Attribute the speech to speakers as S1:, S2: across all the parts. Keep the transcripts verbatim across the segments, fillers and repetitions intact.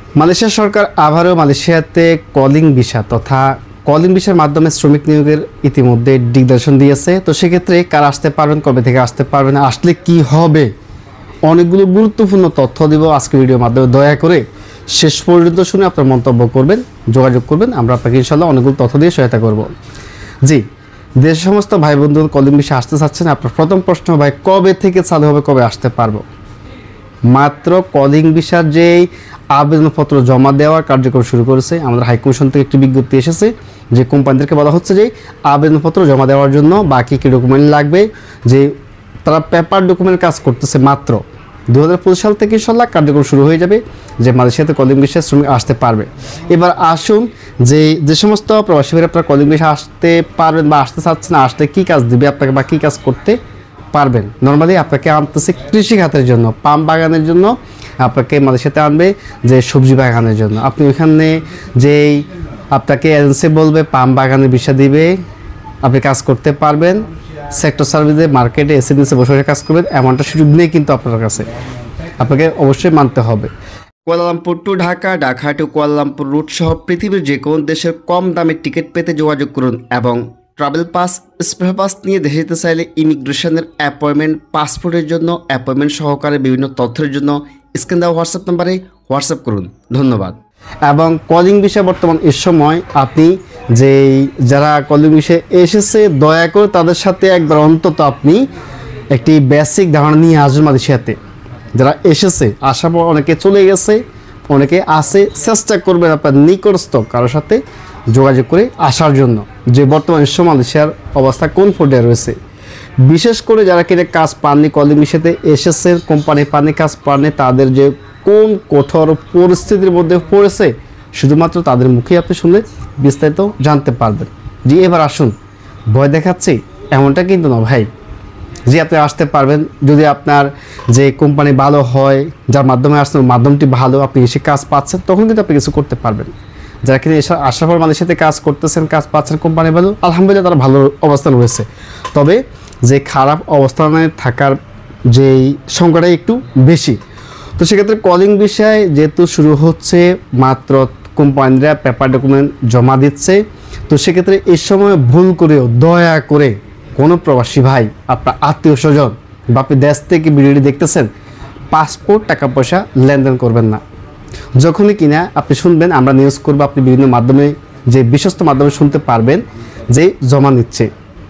S1: Malaysia সরকার আবারও মালয়েশিয়াতে calling visa তথা কলিং ভিসার মাধ্যমে শ্রমিক নিয়োগের ইতিমধ্যে দিগদর্শন দিয়েছে। তো সেক্ষেত্রে কারা আসতে পারবেন, কবে থেকে আসতে পারবেন, আসলে কি হবে, অনেকগুলো গুরুত্বপূর্ণ তথ্য দিব আজকে ভিডিওর মাধ্যমে। দয়া করে শেষ পর্যন্ত শুনে আপনার মন্তব্য করবেন, যোগাযোগ করবেন, আমরা আপনাকে ইনশাআল্লাহ অনেকগুলো তথ্য দিয়ে সহায়তা করব। জি, দেশের সমস্ত ভাই বন্ধু কলিং ভিসা আসতে চাচ্ছেন, আপনার প্রথম প্রশ্ন ভাই কবে থেকে চালু হবে, কবে আসতে পারবো? মাত্র কলিং ভিসার যেই আবেদনপত্র জমা দেওয়ার কার্যক্রম শুরু করেছে, আমাদের হাইকমিশন থেকে একটি বিজ্ঞপ্তি এসেছে যে কোম্পানিদেরকে বলা হচ্ছে যে আবেদনপত্র জমা দেওয়ার জন্য বাকি কী ডকুমেন্ট লাগবে, যে তারা পেপার ডকুমেন্ট কাজ করতেছে। মাত্র দু হাজার পঁচিশ সাল থেকে ইনশাল্লাহ কার্যক্রম শুরু হয়ে যাবে যে মালয়েশিয়াতে কলিং ভিসা শ্রমিক আসতে পারবে। এবার আসুন যে যে সমস্ত প্রবাসী ভাইরা আপনারা কলিং ভিসা আসতে পারবেন বা আসতে চাচ্ছেন, আসতে কী কাজ দিবে আপনাকে বা কী কাজ করতে পারবেন। নর্মালি আপনাকে আনতেছে কৃষি খাতের জন্য, পাম বাগানের জন্য আপনাকে মালয়েশিয়াতে আনবে, যে সবজি বাগানের জন্য। আপনি ওইখানে যেই আপনাকে এজেন্সি বলবে পাম বাগানের ভিসা দিবে, আপনি কাজ করতে পারবেন। সেক্টর সার্ভিসে মার্কেটে এসএমএসে বসে বসে কাজ করবেন, এমনটা সুযোগ নেই কিন্তু আপনার কাছে, আপনাকে অবশ্যই মানতে হবে। Kuala Lumpur to Dhaka, Dhaka to Kuala Lumpur route সহ পৃথিবীর যে কোনো দেশের কম দামে টিকিট পেতে যোগাযোগ করুন এবং ট্রাভেল পাস, স্পেশাল পাস নিয়ে দেশে যেতে চাইলে ইমিগ্রেশনের অ্যাপয়েন্টমেন্ট, পাসপোর্টের জন্য অ্যাপয়েন্টমেন্ট সহকারে বিভিন্ন তথ্যের জন্য স্ক্রিন দেওয়া হোয়াটসঅ্যাপ নাম্বারে হোয়াটসঅ্যাপ করুন। ধন্যবাদ। এবং কলিং ভিসা বর্তমান এর সময় আপনি যেই যারা কলিং ভিসা এসেছে দয়া করে তাদের সাথে একবার অন্তত আপনি একটি বেসিক ধারণা নিয়ে আসবেন মালয়েশিয়াতে। যারা এসেছে, আসার পর অনেকে চলে গেছে, অনেকে আসে, চেষ্টা করবেন আপনার নিকটস্থ কারোর সাথে যোগাযোগ করে আসার জন্য, যে বর্তমান সময় মালয়েশিয়ার অবস্থা কোন পর্যায়ে রয়েছে। বিশেষ করে যারা কিনে কাজ পাননি, কলিং ভিসাতে এসেছে, কোম্পানি পাননি, কাজ পাননি, তাদের যে কোন কঠোর পরিস্থিতির মধ্যে পড়েছে শুধুমাত্র তাদের মুখে আপনি শুনলে বিস্তারিত জানতে পারবেন। জি, এবার আসুন, ভয় দেখাচ্ছি এমনটা কিন্তু না ভাই। যে আপনি আসতে পারবেন যদি আপনার যে কোম্পানি ভালো হয়, যার মাধ্যমে আসছেন মাধ্যমটি ভালো, আপনি এসে কাজ পাচ্ছেন, তখন কিন্তু আপনি কিছু করতে পারবেন। যারা কিনে এসে আসার পর মালয়েশিয়াতে কাজ করতেছেন, কাজ পাচ্ছেন, কোম্পানি ভালো, আলহামদুলিল্লাহ তারা ভালো অবস্থান রয়েছে। তবে যে খারাপ অবস্থানে থাকার যেই সংখ্যাটাই একটু বেশি। তো সেক্ষেত্রে কলিং বিষয়ে যেহেতু শুরু হচ্ছে, মাত্র কোম্পানিরা পেপার ডকুমেন্ট জমা দিচ্ছে, তো সেক্ষেত্রে এই সময় ভুল করেও দয়া করে কোনো প্রবাসী ভাই, আপনার আত্মীয় স্বজন বা আপনি দেশ থেকে ভিডিওটি দেখতেছেন, পাসপোর্ট টাকা পয়সা লেনদেন করবেন না। যখনই কিনা আপনি শুনবেন আমরা নিউজ করবো, আপনি বিভিন্ন মাধ্যমে যে বিশ্বস্ত মাধ্যমে শুনতে পারবেন যে জমা নিচ্ছে,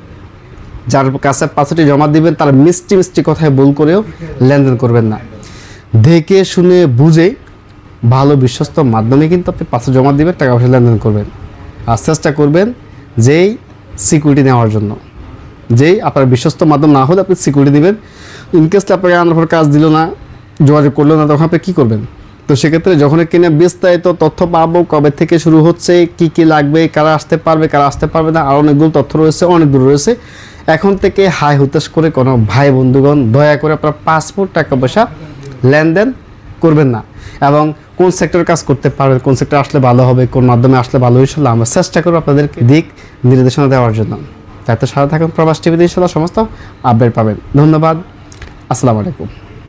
S1: যার কাছে পাসপোর্টটি জমা দিবেন তার মিষ্টি মিষ্টি কথায় ভুল করেও লেনদেন করবেন না। দেখে শুনে বুঝে ভালো বিশ্বস্ত মাধ্যমে কিন্তু আপনি পাসপোর্ট জমা দিবেন, টাকা পয়সা লেনদেন করবেন। আর চেষ্টা করবেন যেই সিকিউরিটি নেওয়ার জন্য, যেই আপনার বিশ্বস্ত মাধ্যম না হলে আপনি সিকিউরিটি দিবেন। ইনকেসটা আপনাকে আনার পর কাজ দিল না, যোগাযোগ করলো না, তখন আপনি কী করবেন? তো সেক্ষেত্রে যখন কিনে বিস্তারিত তথ্য পাবো, কবে থেকে শুরু হচ্ছে, কি কি লাগবে, কারা আসতে পারবে, কারা আসতে পারবে না, আর অনেকগুলো তথ্য রয়েছে, অনেক দূর রয়েছে। এখন থেকে হাই হুতাশ করে কোনো ভাই বন্ধুগণ দয়া করে আপনার পাসপোর্ট টাকা পয়সা লেনদেন করবেন না। এবং কোন সেক্টর কাজ করতে পারবেন, কোন সেক্টর আসলে ভালো হবে, কোন মাধ্যমে আসলে ভালো হবে, ইনশাল্লাহ আমরা চেষ্টা করবো আপনাদের দিক নির্দেশনা দেওয়ার জন্য। তাই তো সাথে থাকুন প্রবাস টিভিতে, ইনশাল্লাহ সমস্ত আপডেট পাবেন। ধন্যবাদ, আসসালামু আলাইকুম।